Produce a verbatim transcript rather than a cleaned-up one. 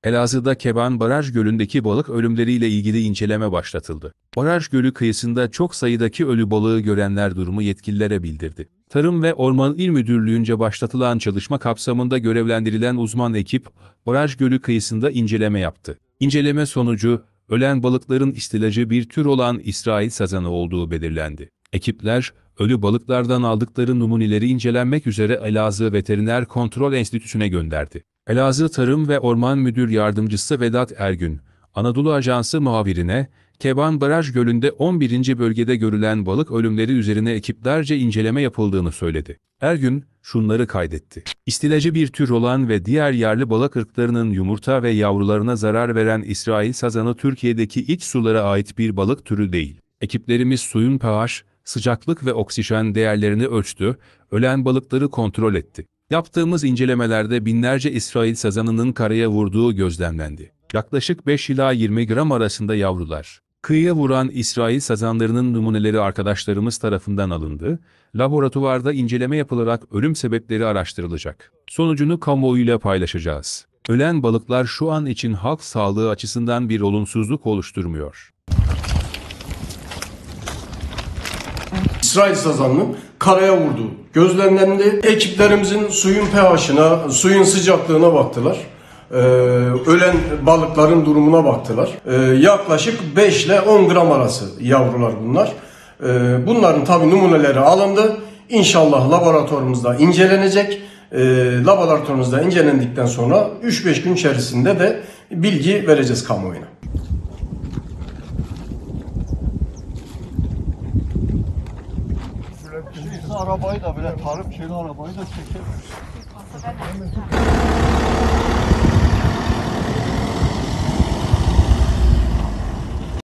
Elazığ'da Keban Baraj Gölü'ndeki balık ölümleriyle ilgili inceleme başlatıldı. Baraj Gölü kıyısında çok sayıdaki ölü balığı görenler durumu yetkililere bildirdi. Tarım ve Orman İl Müdürlüğü'nce başlatılan çalışma kapsamında görevlendirilen uzman ekip, Baraj Gölü kıyısında inceleme yaptı. İnceleme sonucu, ölen balıkların istilacı bir tür olan İsrail sazanı olduğu belirlendi. Ekipler, ölü balıklardan aldıkları numuneleri incelenmek üzere Elazığ Veteriner Kontrol Enstitüsü'ne gönderdi. Elazığ Tarım ve Orman Müdür Yardımcısı Vedat Ergün, Anadolu Ajansı muhabirine, Keban Baraj Gölü'nde on birinci bölgede görülen balık ölümleri üzerine ekiplerce inceleme yapıldığını söyledi. Ergün, şunları kaydetti. İstilacı bir tür olan ve diğer yerli balık ırklarının yumurta ve yavrularına zarar veren İsrail sazanı Türkiye'deki iç sulara ait bir balık türü değil. Ekiplerimiz suyun pH, sıcaklık ve oksijen değerlerini ölçtü, ölen balıkları kontrol etti. Yaptığımız incelemelerde binlerce İsrail sazanının karaya vurduğu gözlemlendi. Yaklaşık beş ila yirmi gram arasında yavrular. Kıyıya vuran İsrail sazanlarının numuneleri arkadaşlarımız tarafından alındı, laboratuvarda inceleme yapılarak ölüm sebepleri araştırılacak. Sonucunu kamuoyuyla paylaşacağız. Ölen balıklar şu an için halk sağlığı açısından bir olumsuzluk oluşturmuyor. İsrail sazanının karaya vurduğu gözlemlendi. Ekiplerimizin suyun pH'ına, suyun sıcaklığına baktılar. Ee, ölen balıkların durumuna baktılar. Ee, yaklaşık beş ile on gram arası yavrular bunlar. Ee, bunların tabi numuneleri alındı. İnşallah laboratuvarımızda incelenecek. Ee, laboratuvarımızda incelendikten sonra üç beş gün içerisinde de bilgi vereceğiz kamuoyuna. Arabayı da böyle tarım şeyli arabayı da çeker.